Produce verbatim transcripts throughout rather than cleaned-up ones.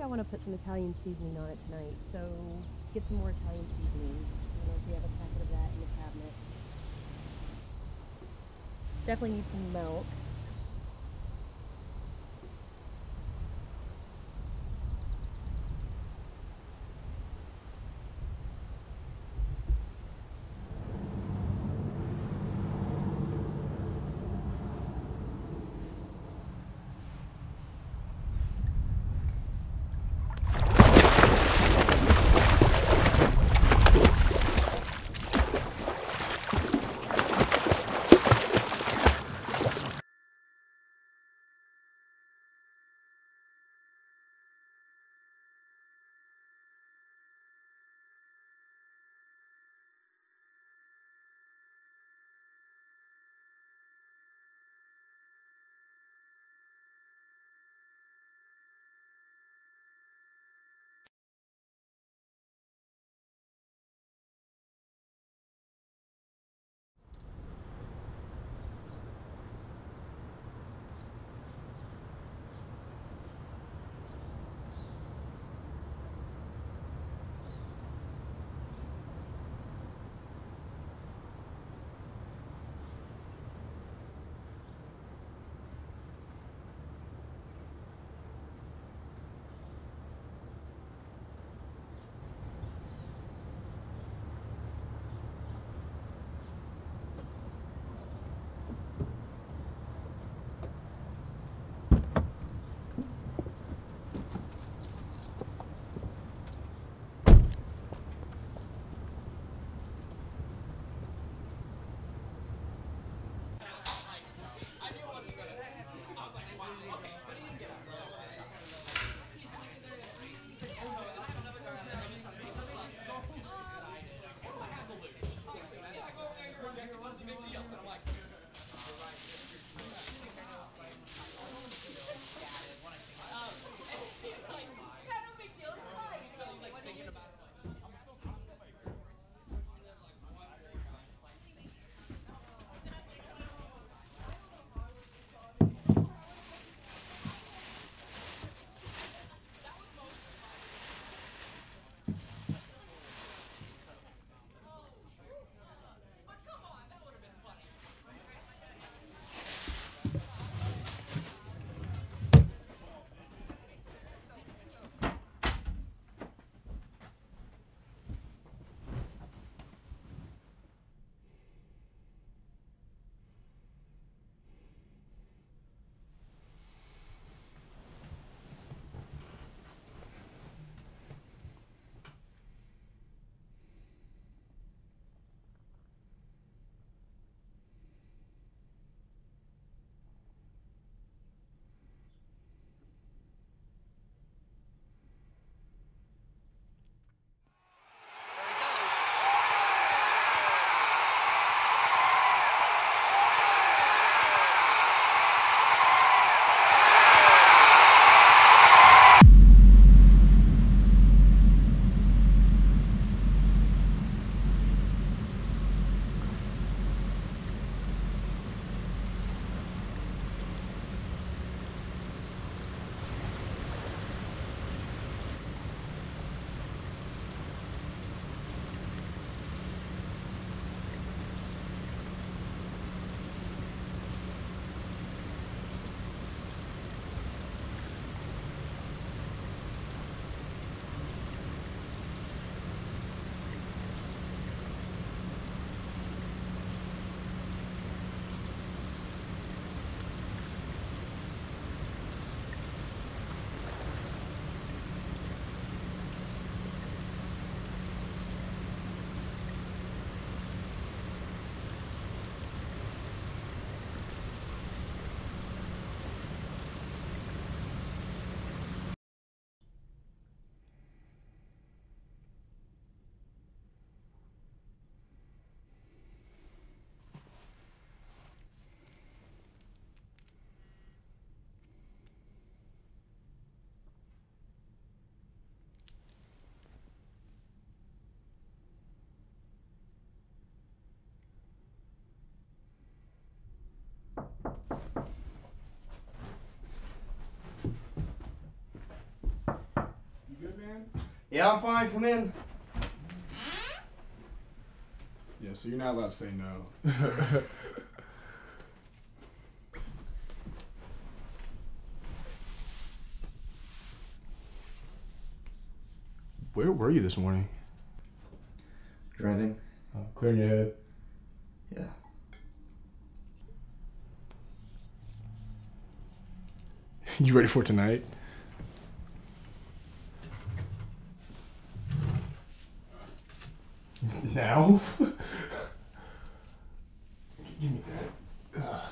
I want to put some Italian seasoning on it tonight, so get some more Italian seasoning. I don't know if we have a packet of that in the cabinet. Definitely need some milk. Yeah, I'm fine. Come in. Yeah, so you're not allowed to say no. Where were you this morning? Driving. Oh, clearing your head. Yeah. You ready for tonight? Now? Give me that. Ugh.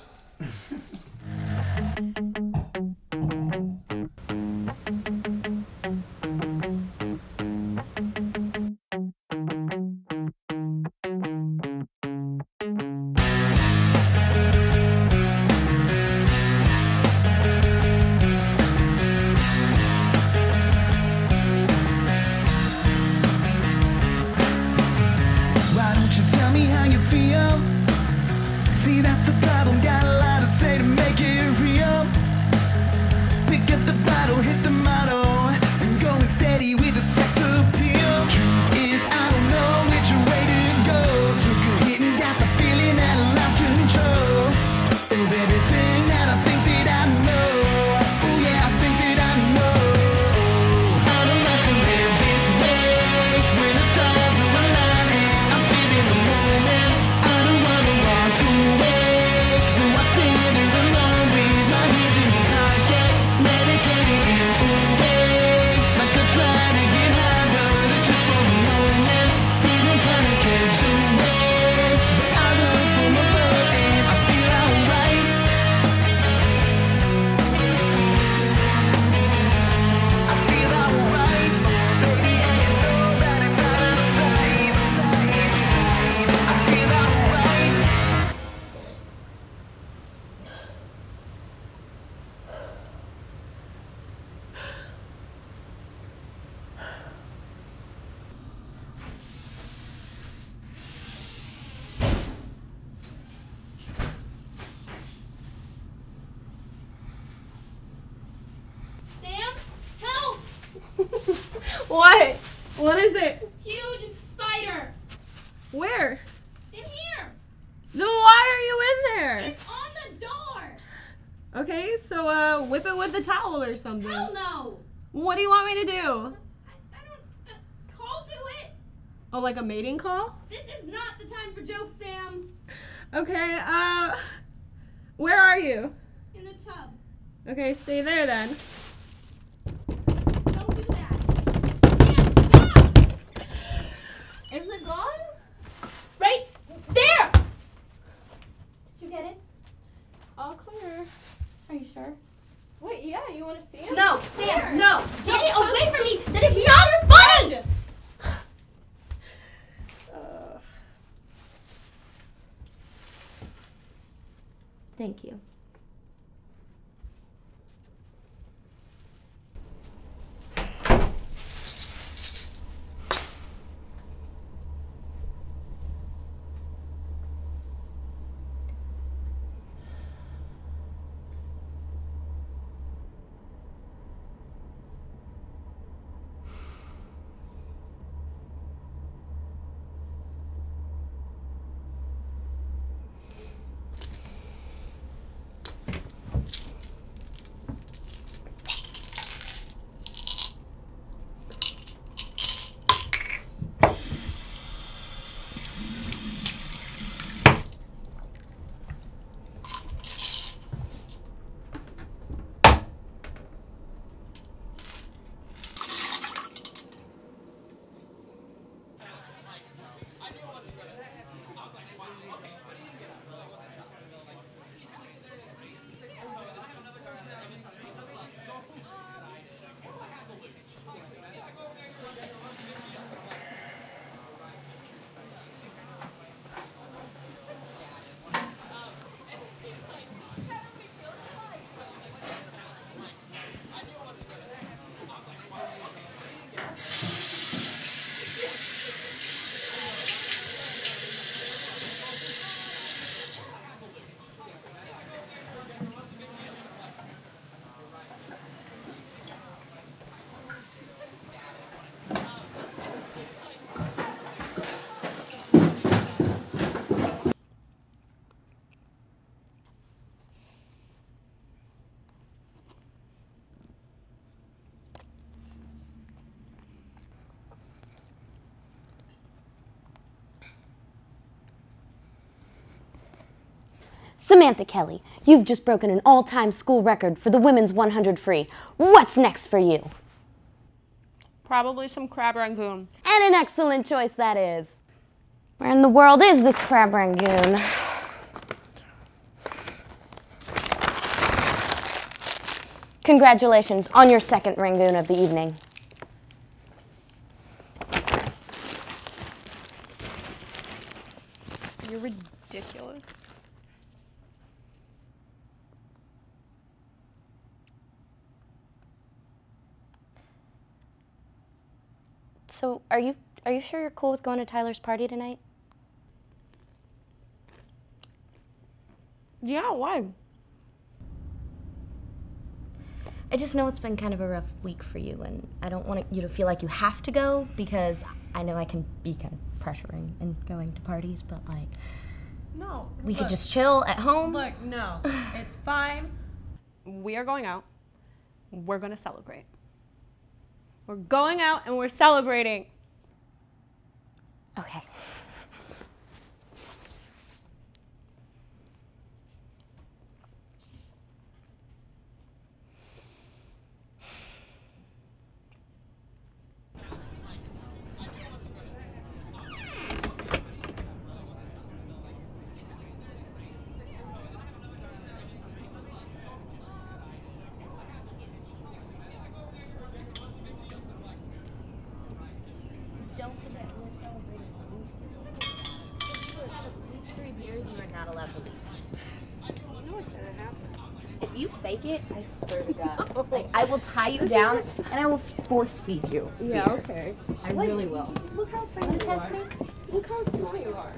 Why don't you tell me how you feel? See, that's the problem. Got a lot to say to make it real. Pick up the bottle, hit the motto, and going steady with the sex appeal. Truth is, I don't know which way to go. Took a hit and got the feeling that I lost control of everything that I think that I know. Oh yeah, I think that I know. I don't like to live this way when the stars are aligning. I'm feeling the moment. I don't wanna walk away, so I stand here alone with my hands in the pocket, medicated in a way like I try to get high, but it's just for a moment. Feeling kinda caged away, but I look for my love and I feel alright. I feel alright, baby, and you know that I'm right. I feel alright. Sam, help! What? What is it? Huge spider! Where? In here! No, why are you in there? It's on the door! Okay, so uh, whip it with the towel or something. Hell no! What do you want me to do? I, I don't... Uh, call to it! Oh, like a mating call? This is not the time for jokes, Sam! Okay, uh, where are you? In the tub. Okay, stay there then. Don't do that. Sam, stop! Is it gone? Right there! Did you get it? All clear. Are you sure? Wait, yeah, you want to see him? No, Sam, Where? no! Get it away from me! That is not funny! Uh, Thank you. Samantha Kelly, you've just broken an all-time school record for the women's one hundred free. What's next for you? Probably some crab rangoon. And an excellent choice that is. Where in the world is this crab rangoon? Congratulations on your second rangoon of the evening. You're ridiculous. So, are you are you sure you're cool with going to Tyler's party tonight? Yeah, why? I just know it's been kind of a rough week for you, and I don't want you to feel like you have to go, because I know I can be kind of pressuring in going to parties, but like, No. we look, could just chill at home. Look, no. It's fine. We are going out. We're going to celebrate. We're going out and we're celebrating. Okay. Don't forget, we're celebrating. If you have at least three beers, you are not allowed to leave. You know what's going to happen. If you fake it, I swear to God, like I will tie you down and I will force feed you. Yeah, beers. okay. I really will. Look how tiny Wanna you test are. me? Look how small you are.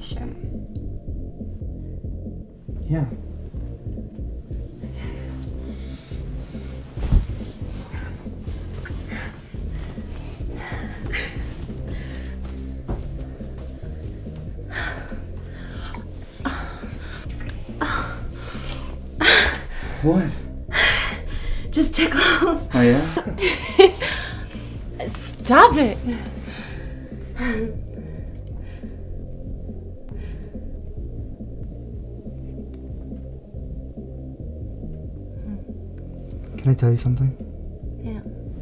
Sure. Yeah. What? Just tickles. Oh yeah? Stop it. Can I tell you something? Yeah.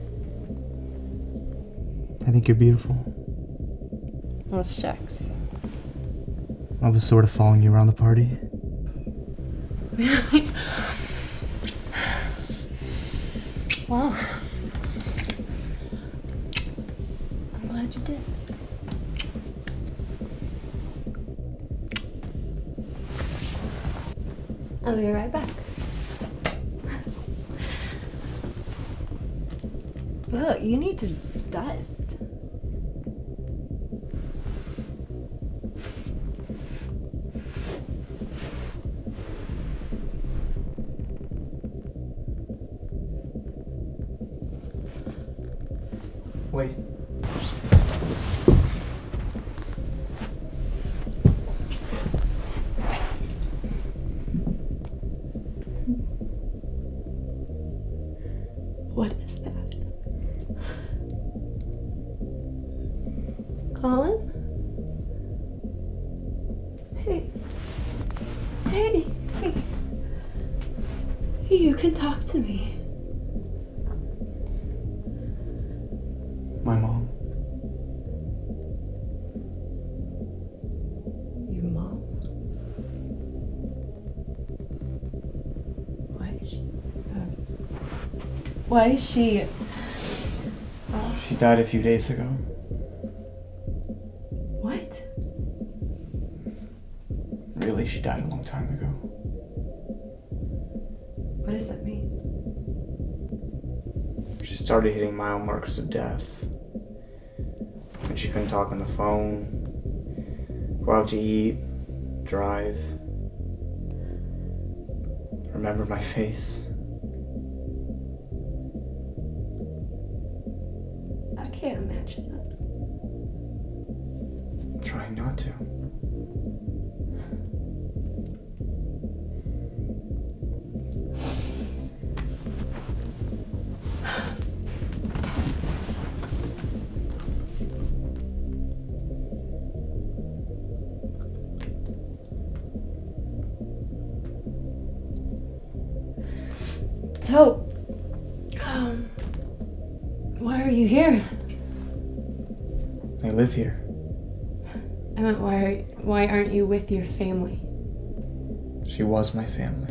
I think you're beautiful. Well, shucks. I was sort of following you around the party. Really? Well, I'm glad you did. I'll be right back. Look, you need to dust. Wait. What is that? Colin? Hey. Hey. Hey. Hey, you can talk to me. My mom. Your mom? Why is she? Uh, why is she? Uh, She died a few days ago. what? Really, she died a long time ago. What does that mean? She started hitting mile markers of death. When she couldn't talk on the phone, go out to eat, drive. Remember my face. I can't imagine that. I'm trying not to. So, um, why are you here? I live here. I meant, why are, why aren't you with your family? She was my family.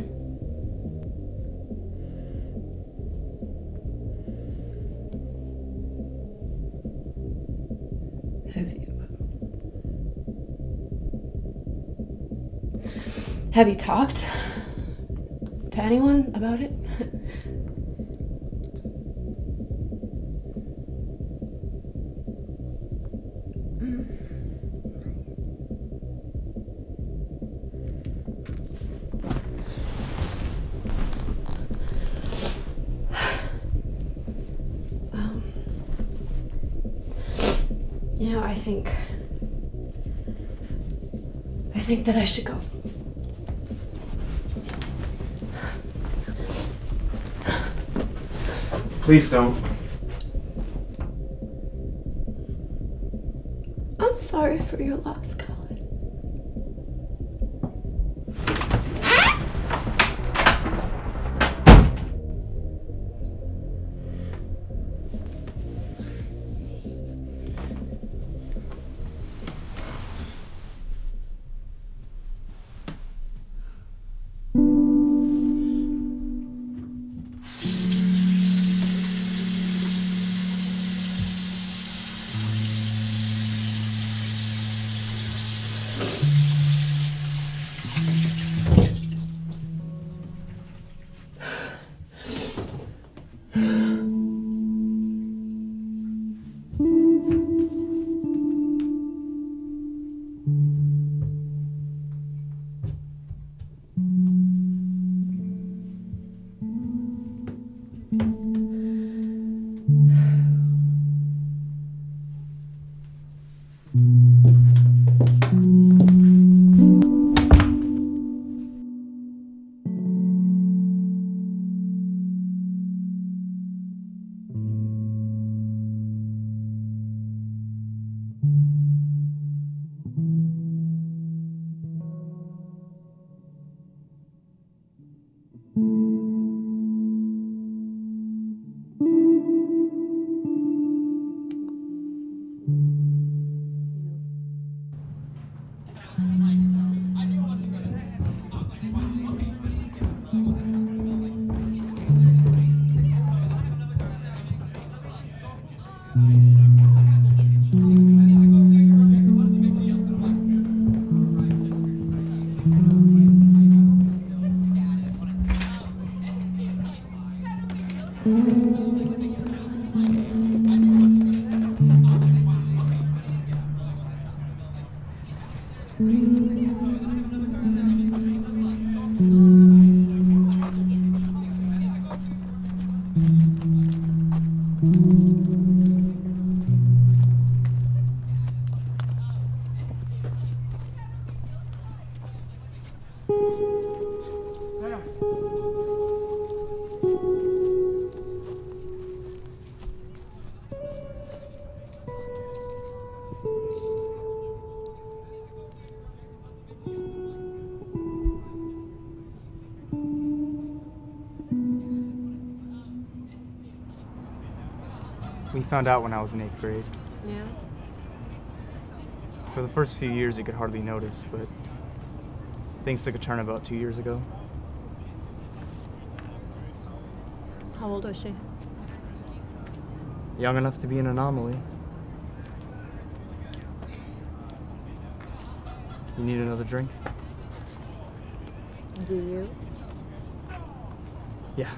Have you? Have you talked to anyone about it? um, you know, I think I think that I should go. Please don't. I'm sorry for your loss, Colin. We found out when I was in eighth grade. Yeah. For the first few years, you could hardly notice, but things took a turn about two years ago. How old was she? Young enough to be an anomaly. You need another drink? Do you? Yeah.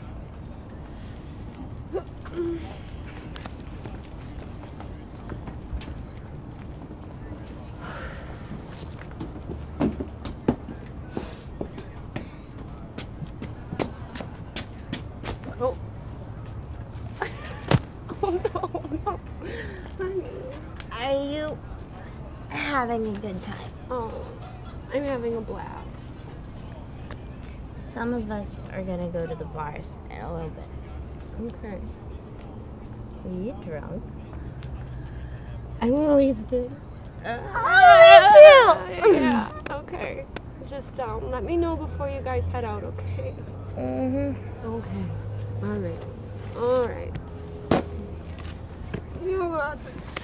Oh. Oh no, no. Honey. Are you having a good time? Oh, I'm having a blast. Some of us are gonna go to the bars in a little bit. Okay. Are you drunk? I'm wasted. Oh, me too! Yeah, okay. Just um, let me know before you guys head out, okay? Mm-hmm. Okay. All right. All right. You got this.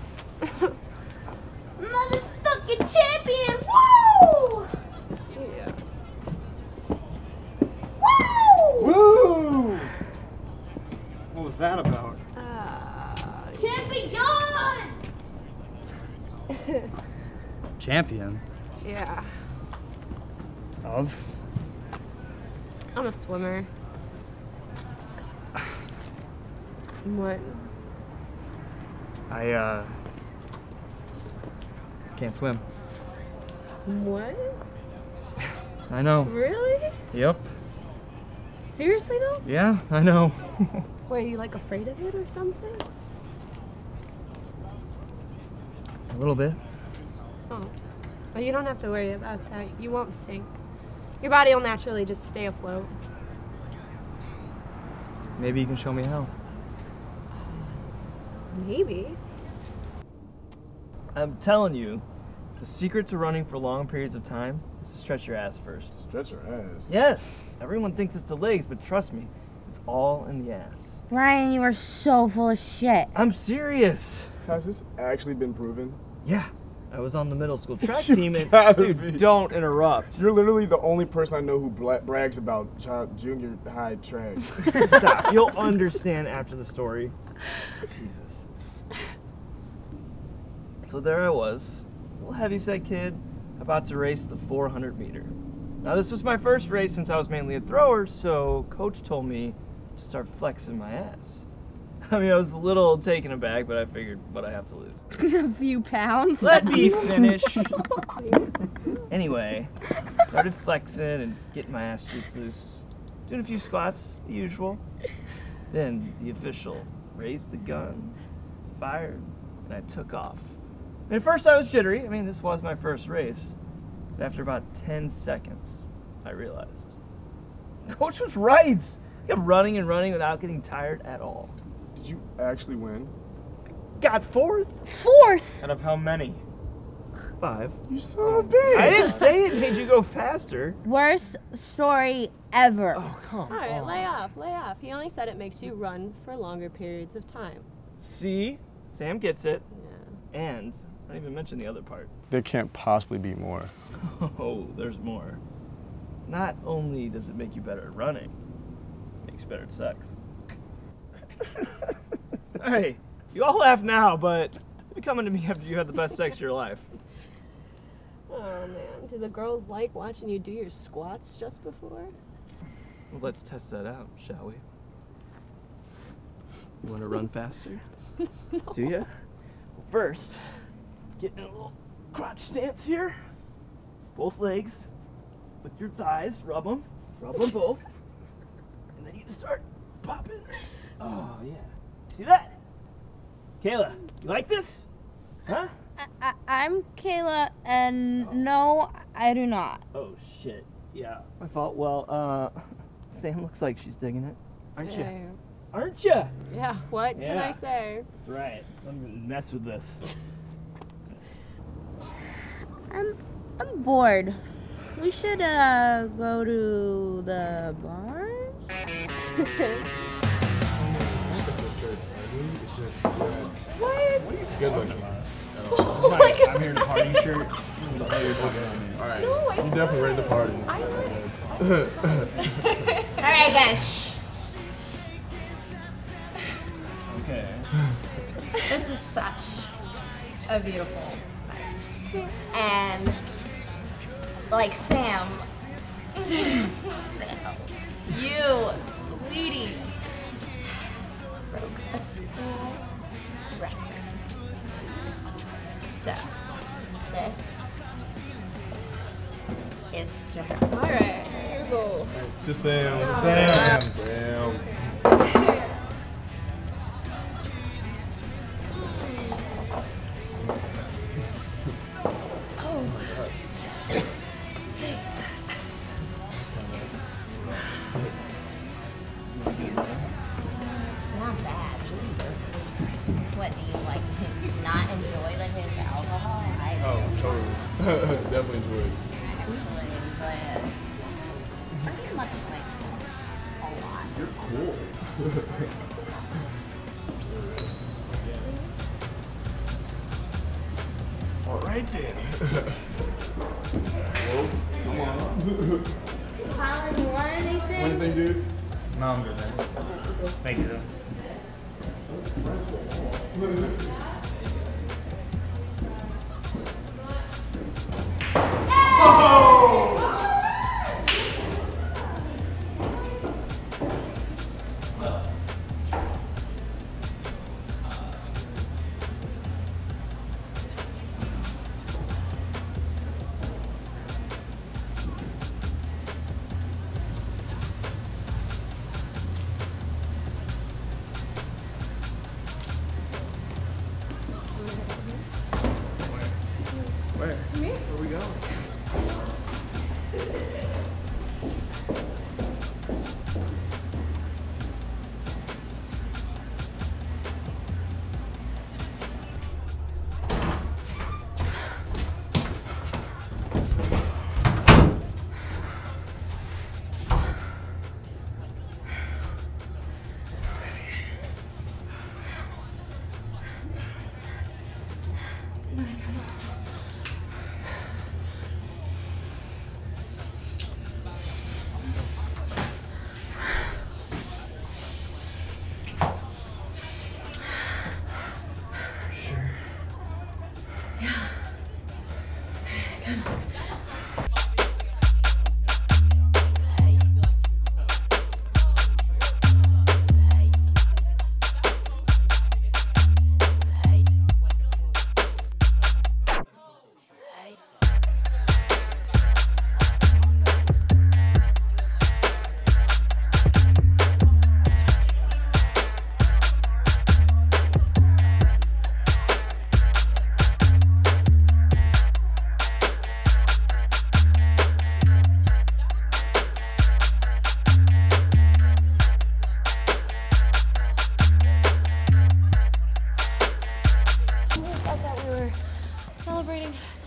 Motherfucking champion! Woo! Yeah. Woo! Woo! What was that about? Uh, Can't be gone! Champion? yeah. Of? I'm a swimmer. What? I, uh... can't swim. What? I know. Really? Yep. Seriously though? Yeah, I know. Wait, are you like afraid of it or something? A little bit. Oh. Well, you don't have to worry about that. You won't sink. Your body will naturally just stay afloat. Maybe you can show me how. Maybe. I'm telling you, the secret to running for long periods of time is to stretch your ass first. Stretch your ass. Yes, everyone thinks it's the legs, but trust me, it's all in the ass. Brian, you are so full of shit. I'm serious. Has this actually been proven? Yeah, I was on the middle school track You team and, gotta dude, be. don't interrupt. You're literally the only person I know who bla- brags about child junior high track. Stop, you'll understand after the story. Jesus. So there I was, a little heavyset kid, about to race the four hundred meter. Now this was my first race since I was mainly a thrower, so coach told me to start flexing my ass. I mean, I was a little taken aback, but I figured what I have to lose. A few pounds. Let me finish. Anyway, started flexing and getting my ass cheeks loose. Doing a few squats, the usual. Then the official raised the gun, fired, and I took off. At first I was jittery. I mean, this was my first race. But after about ten seconds, I realized. Coach was right. I kept running and running without getting tired at all. Did you actually win? Got fourth. Fourth! Out of how many? Five. You son of a bitch! I didn't say it made you go faster. Worst story ever. Oh, come All right, on. lay off, lay off. He only said it makes you run for longer periods of time. See? Sam gets it. Yeah. And I didn't even mention the other part. There can't possibly be more. Oh, there's more. Not only does it make you better at running, it makes you better at sex. Hey, you all laugh now, but you'll be coming to me after you had the best sex of your life. Oh man, do the girls like watching you do your squats just before? Well, let's test that out, shall we? You want to run faster? Do you? Well, first, get in a little crotch stance here. Both legs with your thighs, rub them, rub them both, and then you just start popping. Oh yeah, see that? Kayla, you like this? Huh? I, I, I'm Kayla, and no, I do not. Oh shit, yeah, my fault. Well, uh, Sam looks like she's digging it, aren't you? Hey. Aren't you? Yeah, what can I Yeah. say? That's right. I'm gonna mess with this. I'm I'm bored. We should uh go to the bars. It's just, yeah. What? It's good looking. Oh my god. I'm here to party shirt. All right. No, I'm it's definitely ready to party. I All right, guys. Okay. This is such a beautiful night. And, like, Sam, Sam, you, sweetie, broke a school record. So, this is to her. Alright, here we go. To Sam. Sam. Sam. Not bad. What, do you, like, not enjoy, like, his alcohol? I do. Oh, totally. Definitely enjoy it. Actually enjoy it pretty much, like, a lot. You're cool. All right then. Whoa, come on. Colin, you want anything? Anything, dude? No, I'm good, man. Thank you, though. Where? Where are we going?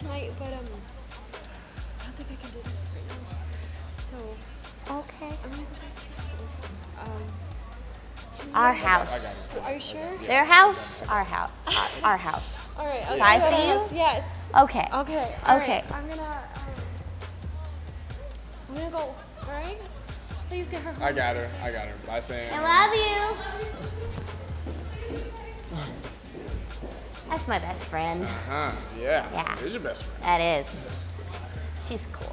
tonight, but um, I don't think I can do this right now. So, Okay. I'm gonna go back to my house. Um, can you- Our house. Are you sure? Their house, our house. Our, our house. All right. I'll Can I you at see our you? house. Yes. Okay. Okay. All Okay. right. I'm gonna. Um, I'm gonna go. All right. Please get her home. I got her. I got her. Bye, Sam. I love you. That's my best friend. Uh-huh. Yeah. Yeah. It is your best friend. That is. She's cool.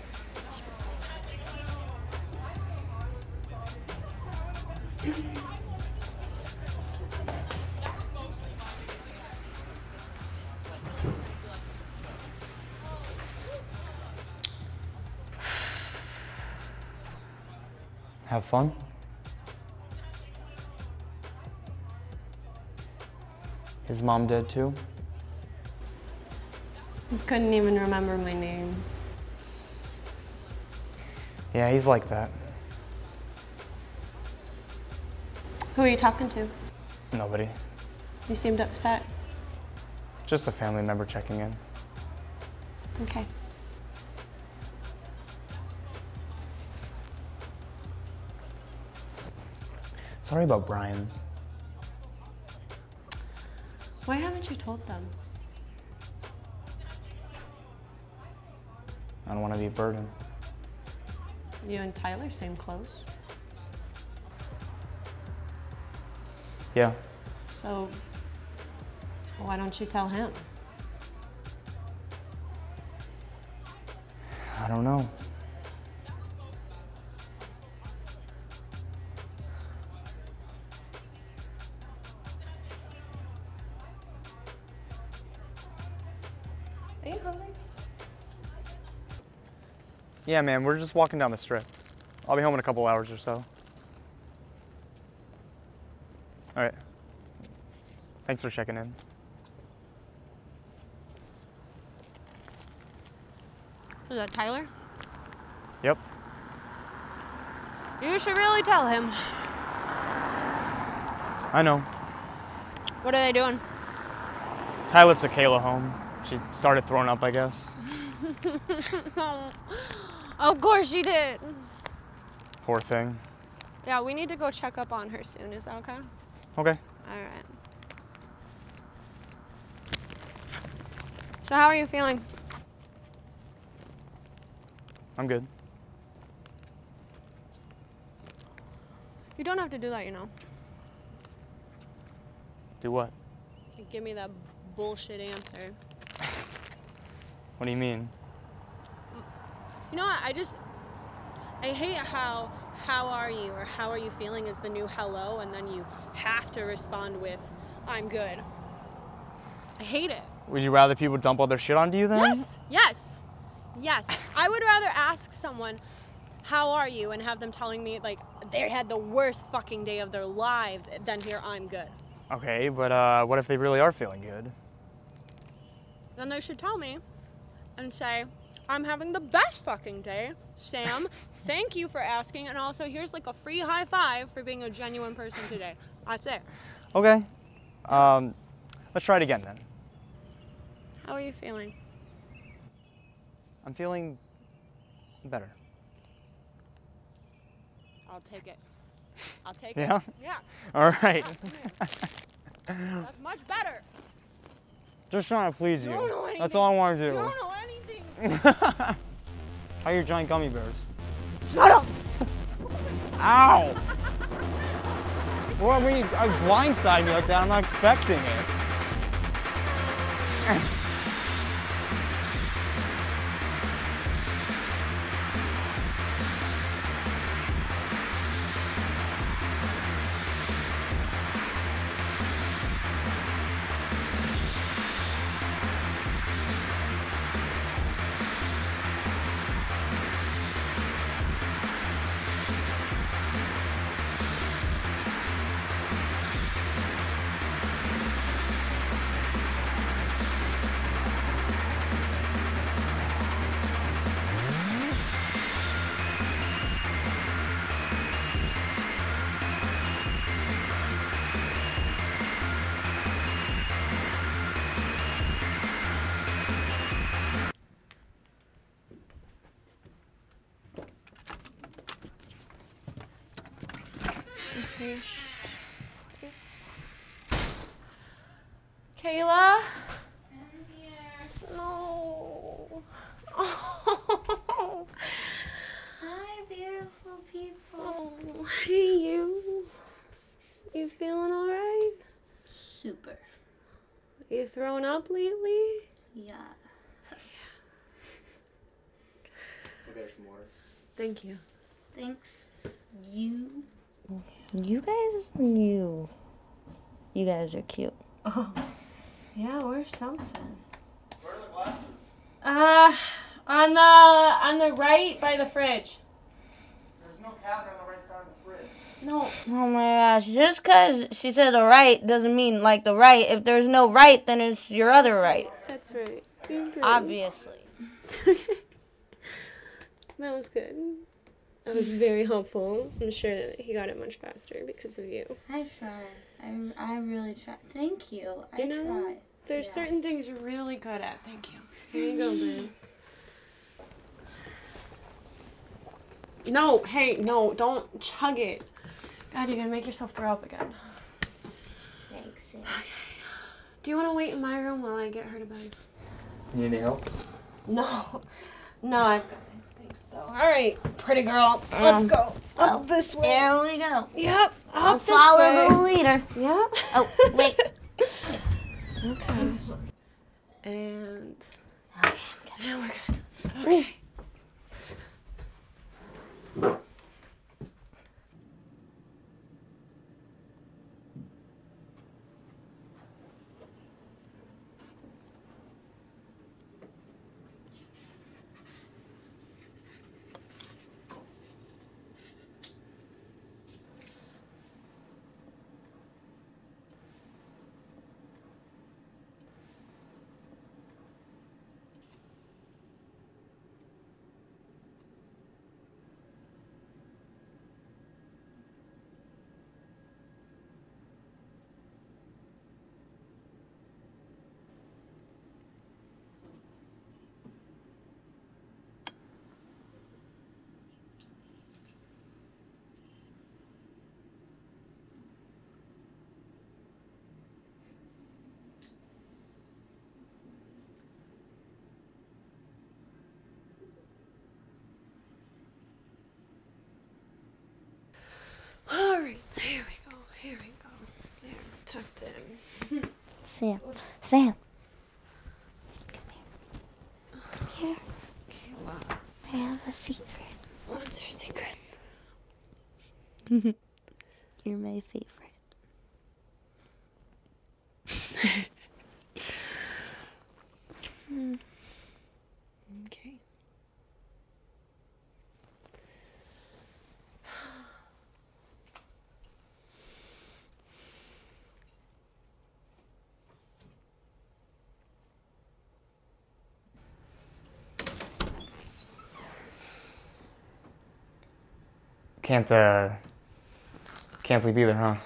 Have fun? His mom dead too? Couldn't even remember my name. Yeah, he's like that. Who are you talking to? Nobody. You seemed upset. Just a family member checking in. Okay. Sorry about Brian. Why haven't you told them? I don't want to be a burden. You and Tyler seem close. Yeah. So, why don't you tell him? I don't know. Are you hungry? Yeah, man, we're just walking down the strip. I'll be home in a couple hours or so. All right. Thanks for checking in. Is that Tyler? Yep. You should really tell him. I know. What are they doing? Tyler took Kayla home. She started throwing up, I guess. Of course she did. Poor thing. Yeah, we need to go check up on her soon. Is that okay? Okay. All right. So how are you feeling? I'm good. You don't have to do that, you know. Do what? Give me that bullshit answer. What do you mean? You know what? I just, I hate how, how are you or how are you feeling is the new hello, and then you have to respond with, I'm good. I hate it. Would you rather people dump all their shit onto you then? Yes, yes, yes. I would rather ask someone, how are you, and have them telling me like they had the worst fucking day of their lives than hear I'm good. Okay, but uh, what if they really are feeling good? Then they should tell me and say, I'm having the best fucking day, Sam. Thank you for asking, and also here's like a free high five for being a genuine person today. That's it. Okay. Um, let's try it again then. How are you feeling? I'm feeling better. I'll take it. I'll take Yeah? it. Yeah. All right. Yeah, that's much better. Just trying to please you. You don't know anything. That's all I want to You do. don't know anything. How are your giant gummy bears? Shut up. Ow! Well, when you I blindside me like that, I'm not expecting it. Okay. Kayla? I'm here. No. Oh. Hi, beautiful people. Oh, hey, you. You feeling all right? Super. You throwing up lately? Yeah. We'll get her some water. Thank you. Thanks. You. You guys are new. You guys are cute. Oh. Yeah, we're something. Where are the glasses? Uh, on the on the right by the fridge. There's no cabinet on the right side of the fridge. No. Oh my gosh, just because she said the right doesn't mean like the right. If there's no right, then it's your other right. That's right. You're good. Obviously. That was good. That was very helpful. I'm sure that he got it much faster because of you. I tried. I, I really tried. Thank you. I You know, tried. there's Yeah. certain things you're really good at. Thank you. Here you go, babe. No, hey, no, don't chug it. God, you're gonna make yourself throw up again. Thanks. Sam. Do you want to wait in my room while I get her to bed? You need any help? No. No, I've got it. Thanks, though. All right, pretty girl. Let's Um, go. Up well, this way. There we go. Yep. I'll Up this follow way. the leader. Yep. Oh, wait. Okay. And. Okay, now we're good. Okay. All right, here we go, here we go. There, tucked in. Sam. Sam. Come here. Kayla, I have a secret. what's your secret? You're my favorite. Okay. Can't, uh, can't sleep either, huh?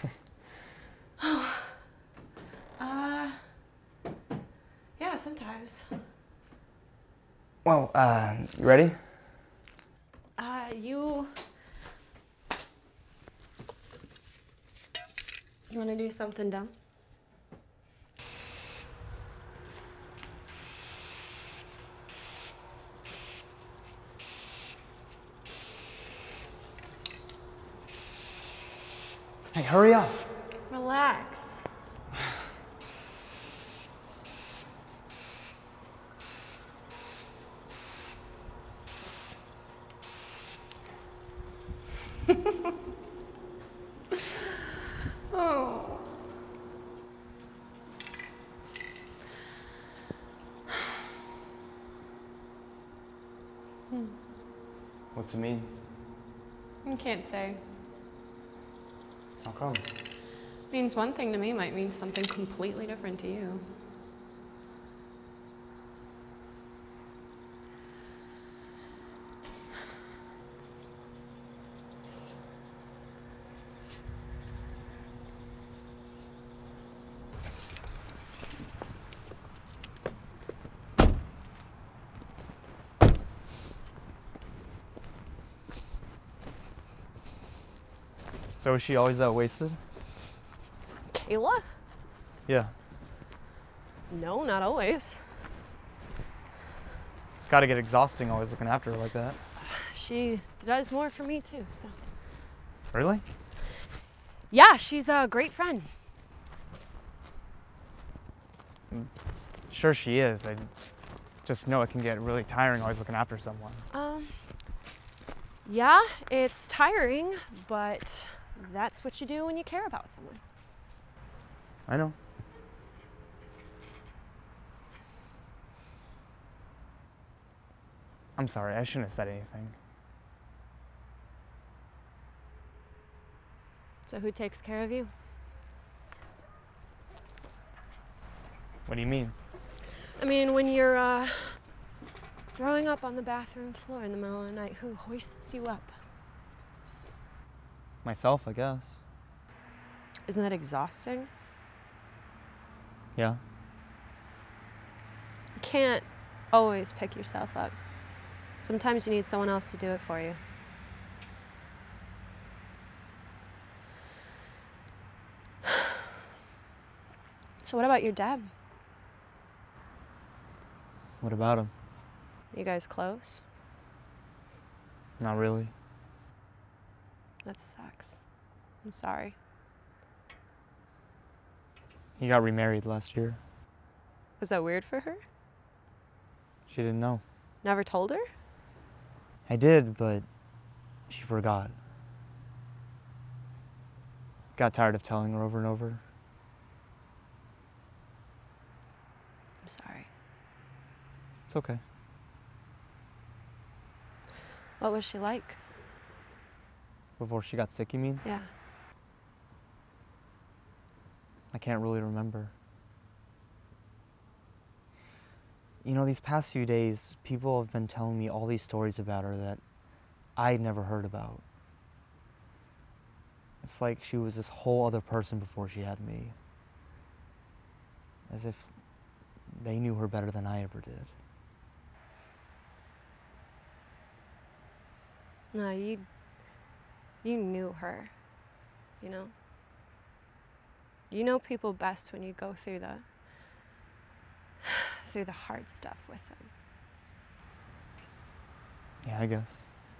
Uh, yeah, sometimes. Well, uh, you ready? Uh, you. You want to do something dumb? Hey, hurry up. Relax. Oh. What's it mean? I can't say. How come? Means one thing to me might mean something completely different to you. So is she always that wasted? Kayla? Yeah. No, not always. It's gotta get exhausting always looking after her like that. She does more for me too, so. Really? Yeah, she's a great friend. Sure she is. I just know it can get really tiring always looking after someone. Um, yeah, it's tiring, but that's what you do when you care about someone. I know. I'm sorry, I shouldn't have said anything. So who takes care of you? What do you mean? I mean, when you're uh, throwing up on the bathroom floor in the middle of the night, who hoists you up? Myself, I guess. Isn't that exhausting? Yeah. You can't always pick yourself up. Sometimes you need someone else to do it for you. So what about your dad? What about him? You guys close? Not really. That sucks. I'm sorry. He got remarried last year. Was that weird for her? She didn't know. Never told her? I did, but she forgot. Got tired of telling her over and over. I'm sorry. It's okay. What was she like? Before she got sick, you mean? Yeah. I can't really remember. You know, these past few days, people have been telling me all these stories about her that I'd never heard about. It's like she was this whole other person before she had me. As if they knew her better than I ever did. No, you, you knew her, you know? You know people best when you go through the, through the hard stuff with them. Yeah, I guess.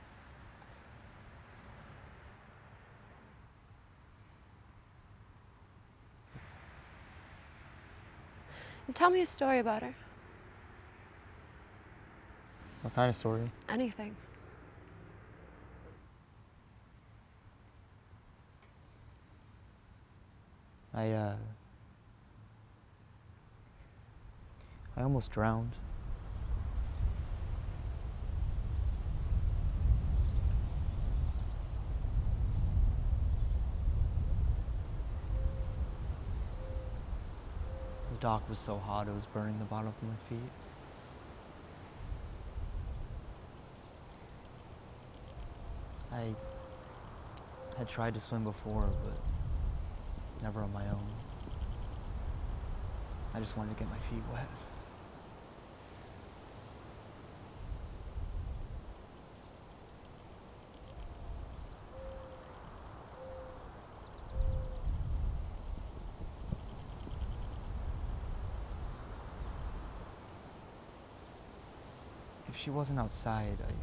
And tell me a story about her. What kind of story? Anything. I, uh... I almost drowned. The dock was so hot it was burning the bottom of my feet. I had tried to swim before, but never on my own. I just wanted to get my feet wet. If she wasn't outside, I...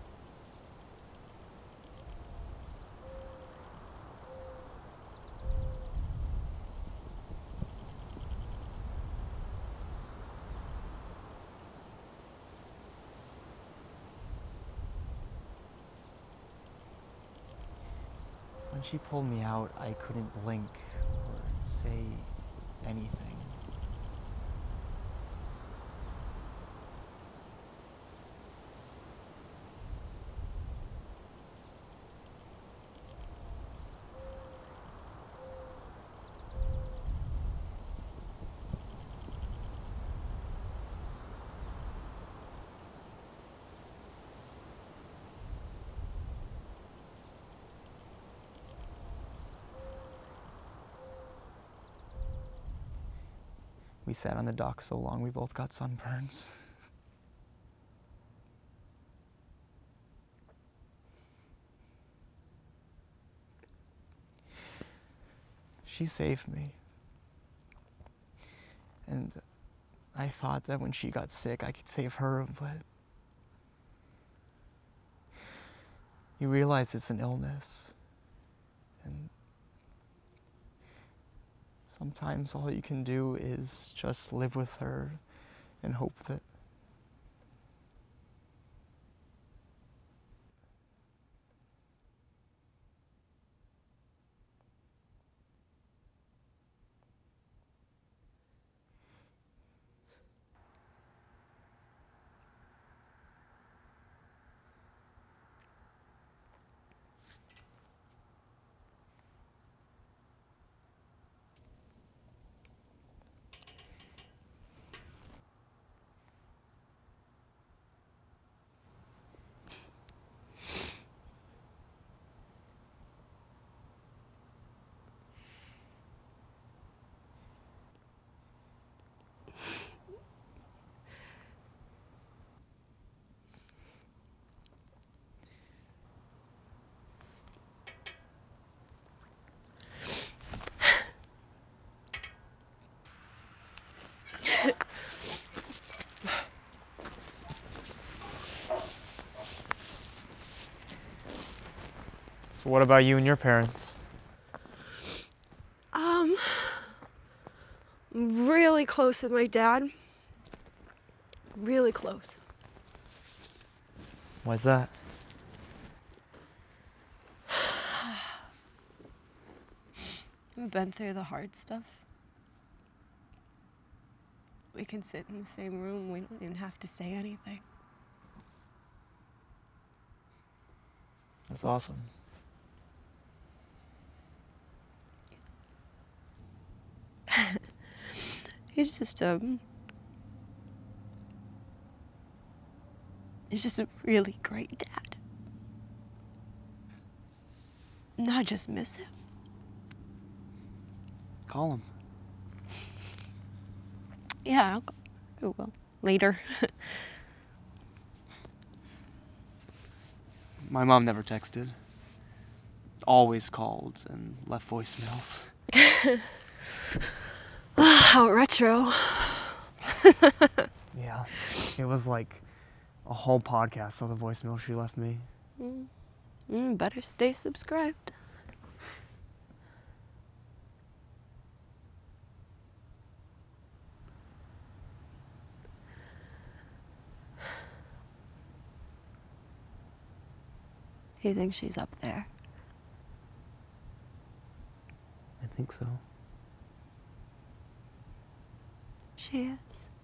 When she pulled me out, I couldn't blink or say anything. We sat on the dock so long we both got sunburns. she saved me. And I thought that when she got sick, I could save her, but you realize it's an illness. And sometimes all you can do is just live with her and hope that So what about you and your parents? Um, I'm really close with my dad. Really close. Why's that? We've been through the hard stuff. We can sit in the same room. We don't even have to say anything. That's awesome. He's just a... He's just a really great dad. And I just miss him. Call him. Yeah, I'll go. Oh, well, later. My mom never texted. Always called and left voicemails. How retro. Yeah, it was like a whole podcast of the voicemail she left me. Mm. Mm, better stay subscribed. You think she's up there? I think so. She is.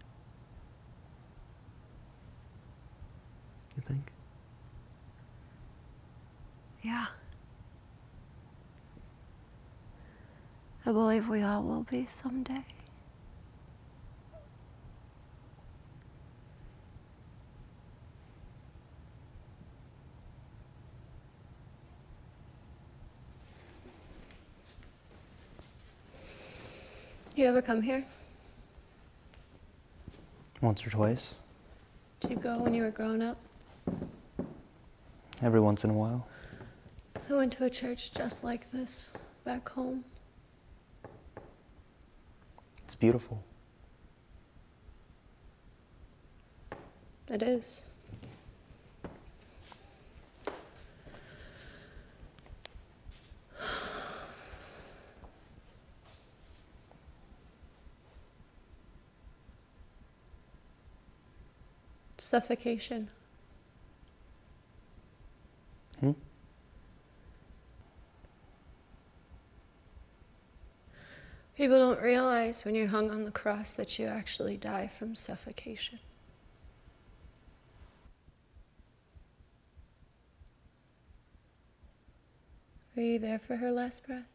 You think? Yeah. I believe we all will be someday. You ever come here? Once or twice. Did you go when you were growing up? Every once in a while. I went to a church just like this, back home. It's beautiful. It is. Suffocation. Hmm? People don't realize when you're hung on the cross that you actually die from suffocation. Were you there for her last breath?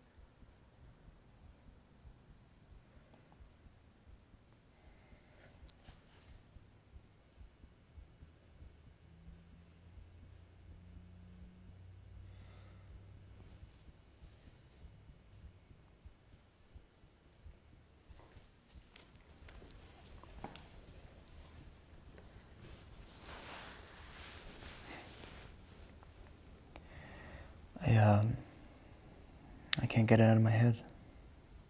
I, um, I can't get it out of my head.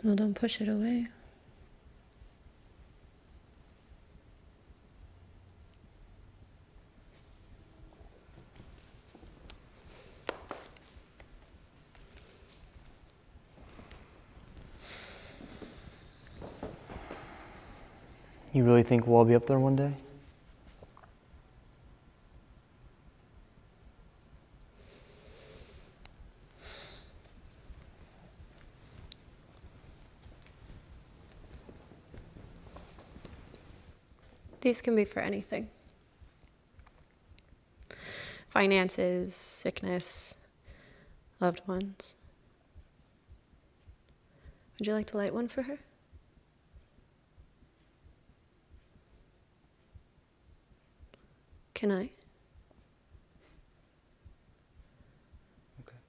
Well, don't push it away. You really think we'll all be up there one day? These can be for anything. Finances, sickness, loved ones. Would you like to light one for her? Can I? Okay.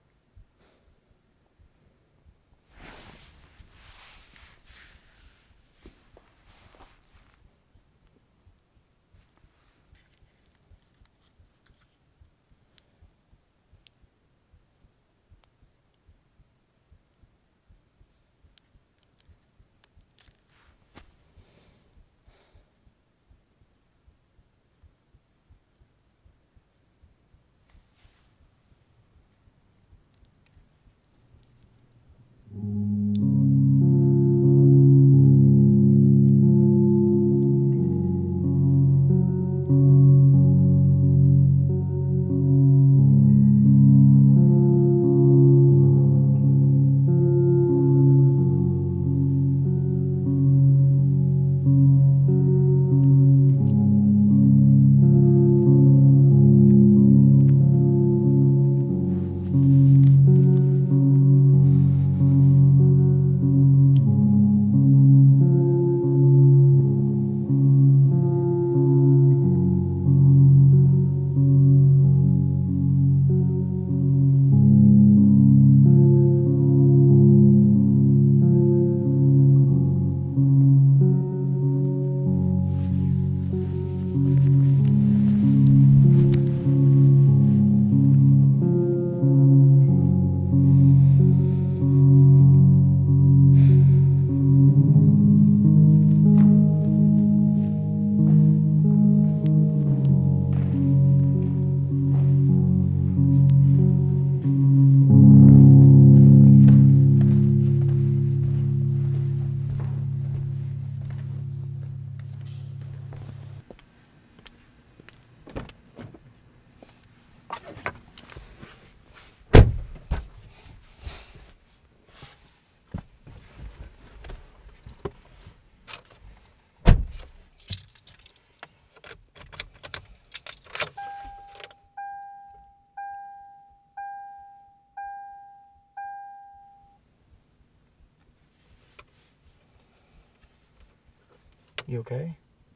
You okay?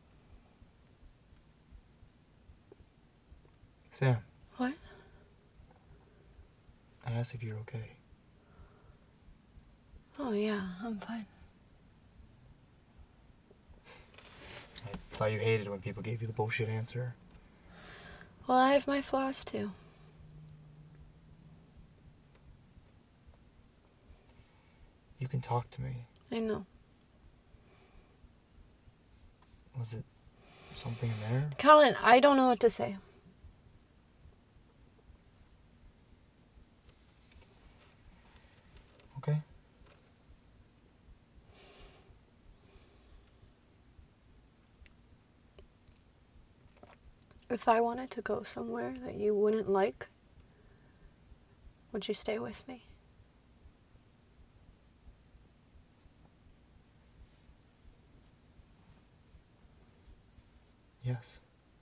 Sam. What? I asked if you're okay. Oh, yeah, I'm fine. I thought you hated when people gave you the bullshit answer. Well, I have my flaws, too. You can talk to me. I know. Was it something in there? Colin, I don't know what to say. Okay. If I wanted to go somewhere that you wouldn't like, would you stay with me? Yes.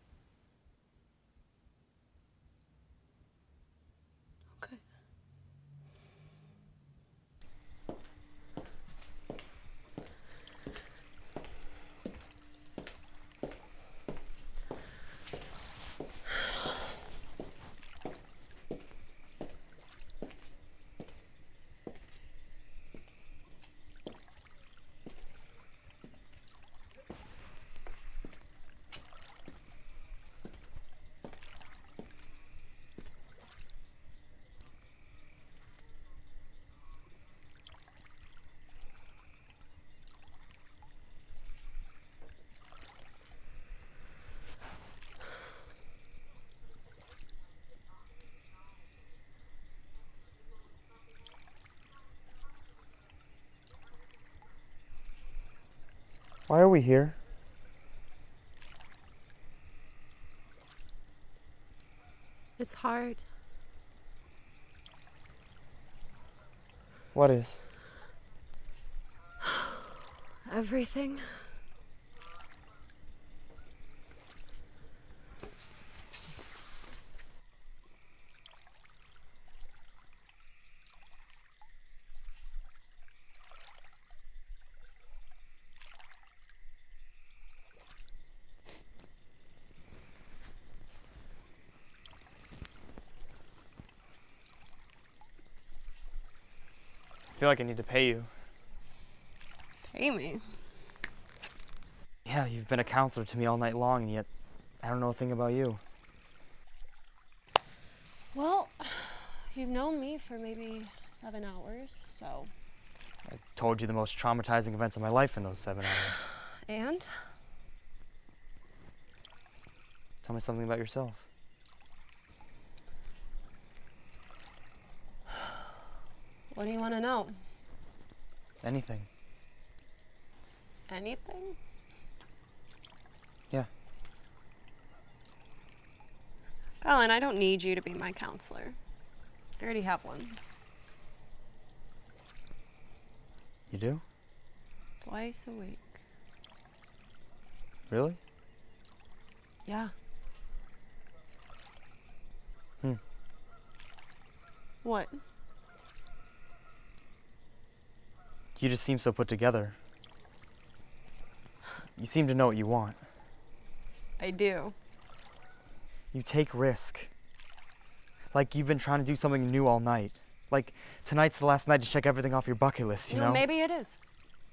Okay. Why are we here? It's hard. What is? Everything. I feel like I need to pay you. Pay me. Yeah, you've been a counselor to me all night long, and yet I don't know a thing about you. Well, you've known me for maybe seven hours, so. I told you the most traumatizing events of my life in those seven hours. And? Tell me something about yourself. What do you want to know? Anything. Anything? Yeah. Colin, I don't need you to be my counselor. I already have one. You do? Twice a week. Really? Yeah. Hmm. What? You just seem so put together. You seem to know what you want. I do. You take risk. Like you've been trying to do something new all night. Like tonight's the last night to check everything off your bucket list, you, You know, know? maybe it is.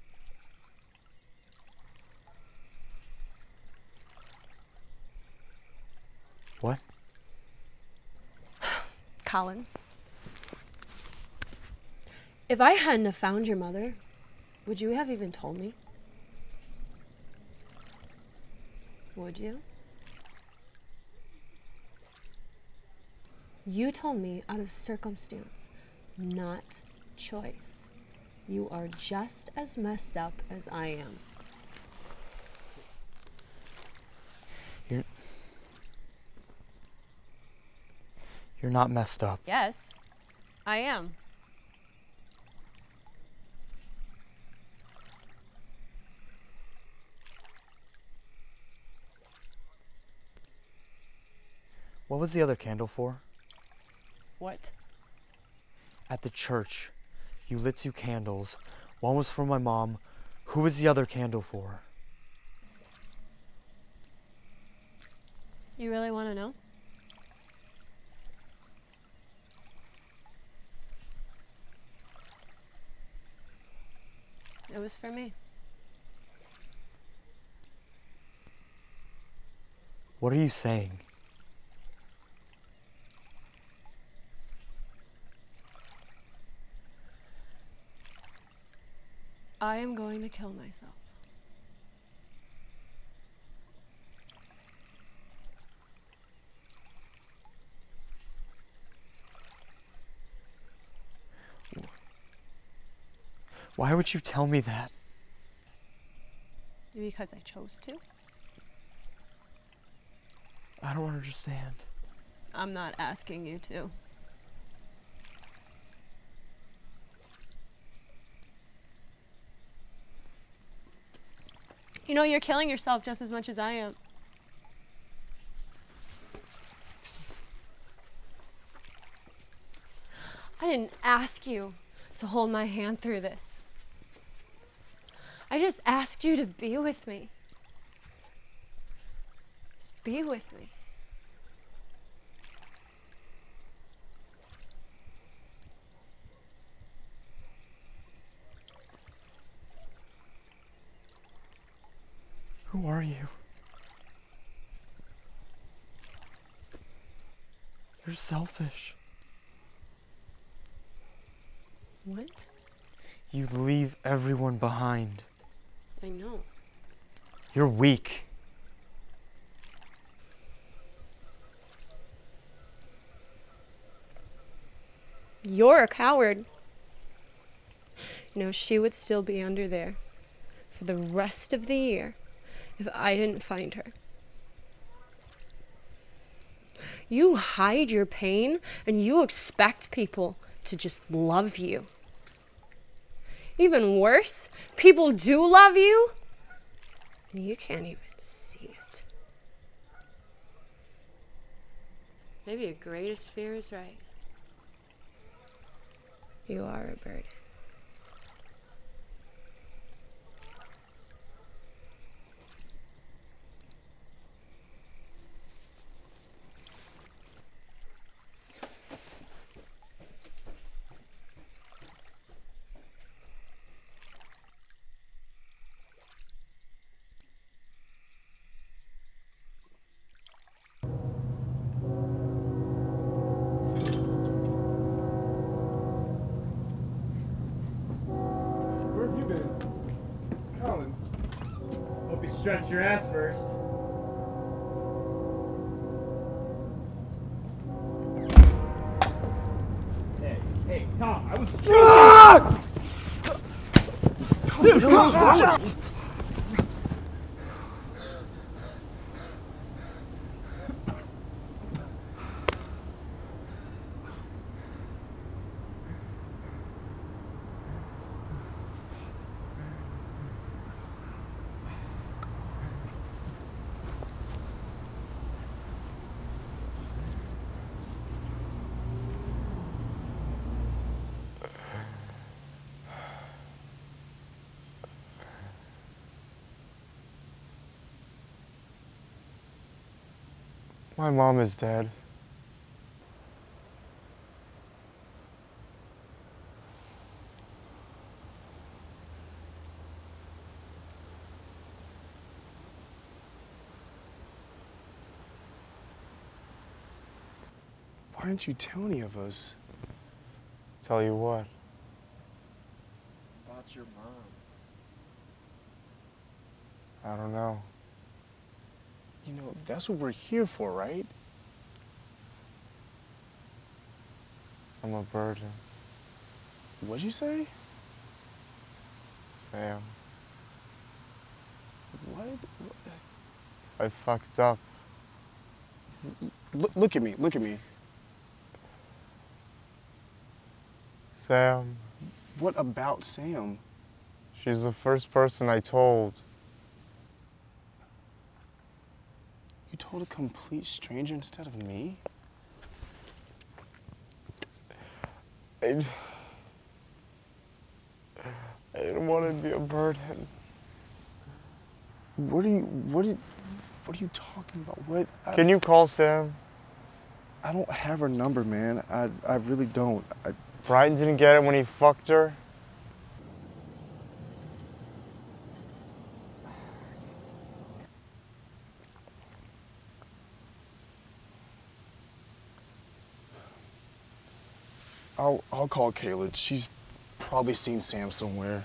What? Colin. If I hadn't have found your mother, would you have even told me? Would you? You told me out of circumstance, not choice. You are just as messed up as I am. You're... You're not messed up. Yes, I am. What was the other candle for? What? At the church, you lit two candles. One was for my mom. Who was the other candle for? You really want to know? It was for me. What are you saying? I am going to kill myself. Why would you tell me that? Because I chose to. I don't understand. I'm not asking you to. You know, you're killing yourself just as much as I am. I didn't ask you to hold my hand through this. I just asked you to be with me. Just be with me. Who are you? You're selfish. What? You leave everyone behind. I know. You're weak. You're a coward. You know, she would still be under there, for the rest of the year if I didn't find her. You hide your pain and you expect people to just love you. Even worse, people do love you and you can't even see it. Maybe your greatest fear is right. You are a burden. Stretch your ass first. Hey, hey, Tom, I was joking! Ah! Dude, what's wrong with you? My mom is dead. Why didn't you tell any of us? Tell you what? About your mom. I don't know. You know, that's what we're here for, right? I'm a burden. What'd you say? Sam. What? I fucked up. Look, look at me, look at me. Sam. What about Sam? She's the first person I told. You told a complete stranger instead of me? I, I didn't want to be a burden. What are you, what are you, what are you talking about? What? I, Can you call Sam? I don't have her number, man. I, I really don't. I, Brian didn't get it when he fucked her? I'll, I'll call Kayla. She's probably seen Sam somewhere.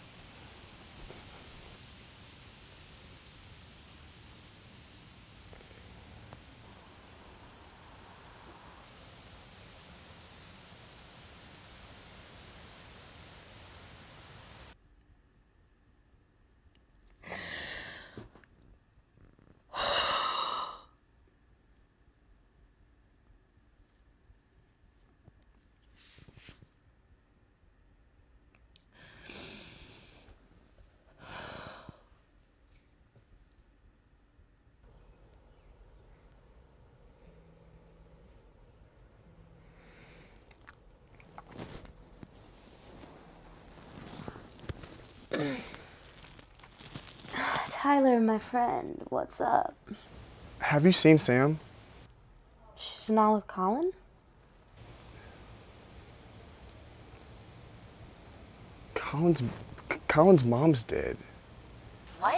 Tyler, my friend, what's up? Have you seen Sam? She's not with Colin? Colin's, Colin's mom's dead. What?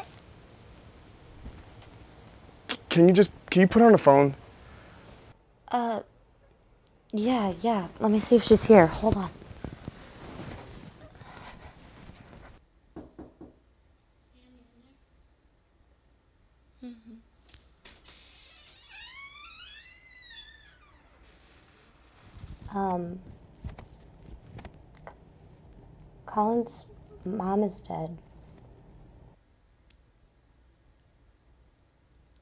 Can you just, can you put her on the phone? Uh, yeah, yeah. Let me see if she's here. Hold on. Um, Colin's mom is dead.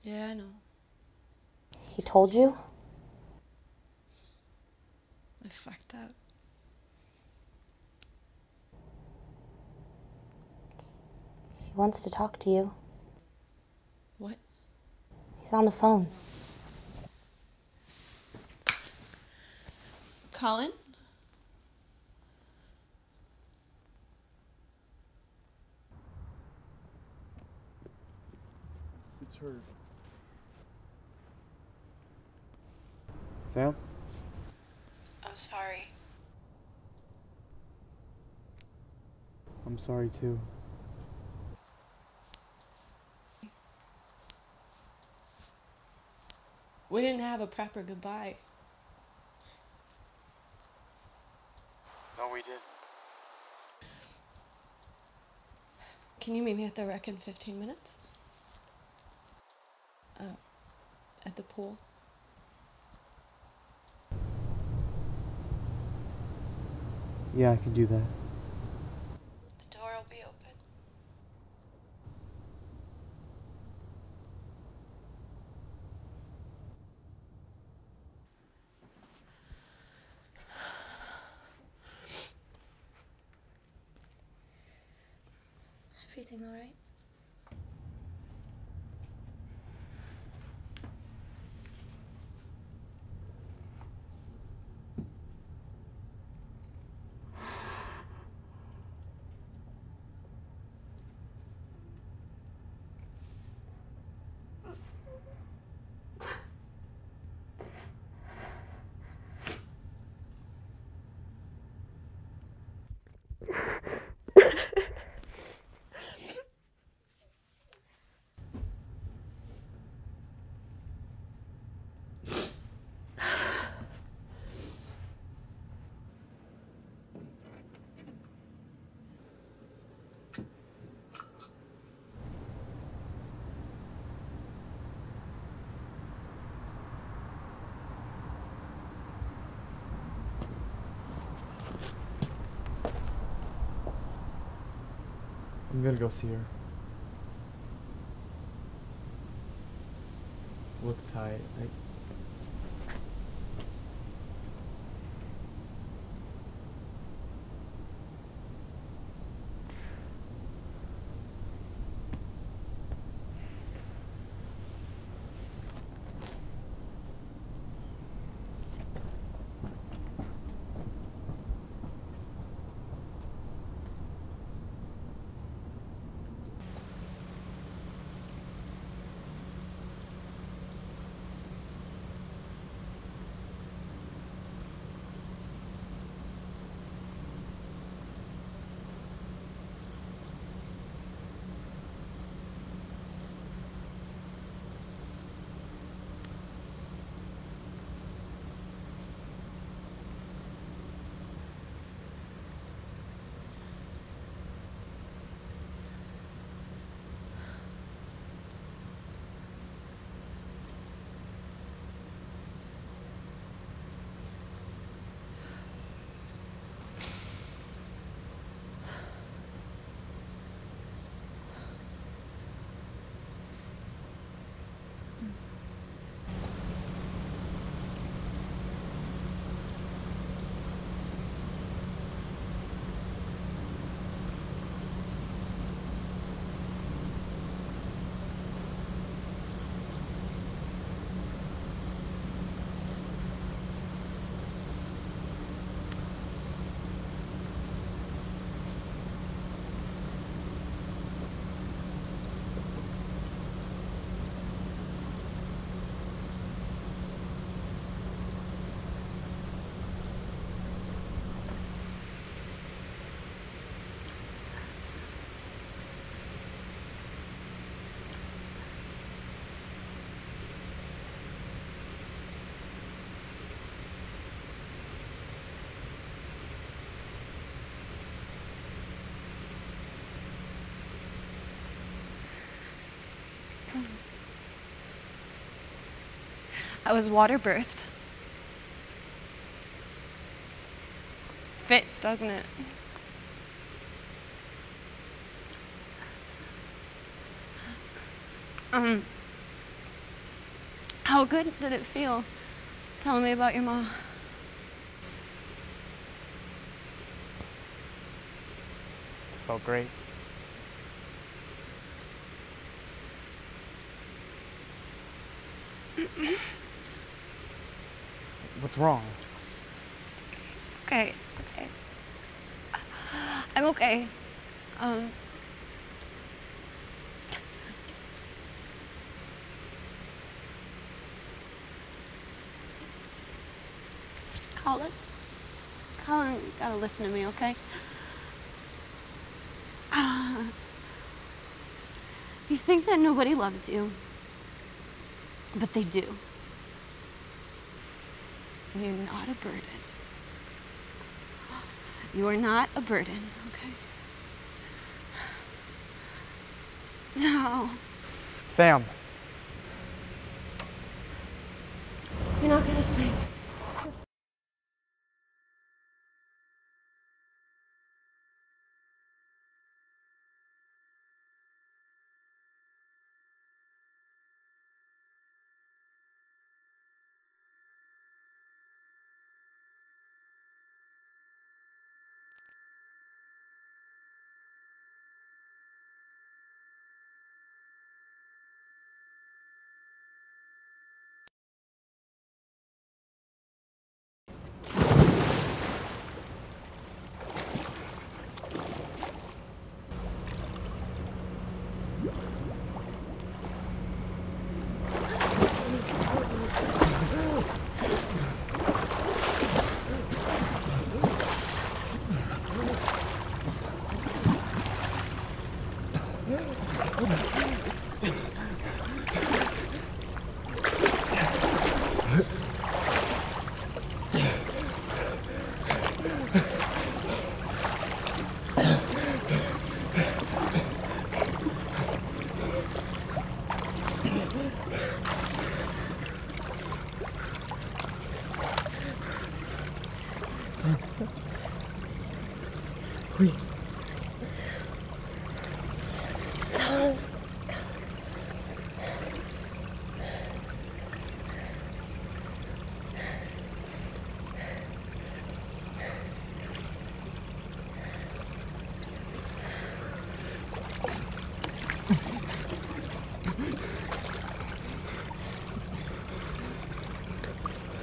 Yeah, I know. He told you? I fucked up. He wants to talk to you. What? He's on the phone. Colin? It's her. Sam? I'm sorry. I'm sorry too. We didn't have a proper goodbye. No, we did. Can you meet me at the rec in fifteen minutes? Uh, at the pool. Yeah, I can do that. The door will be open. Everything all right? I'm gonna go see her. Look tight. I... I was water birthed. Fits, doesn't it? Um, How good did it feel telling me about your mom? Felt great. What's wrong? It's okay. It's okay. I'm okay. Um. Colin. Colin, you gotta listen to me, okay? Uh, you think that nobody loves you, but they do. You're not a burden. You are not a burden, okay? So... Sam. You're not gonna sing. Please. Colin.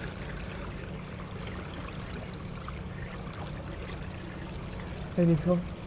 I need help.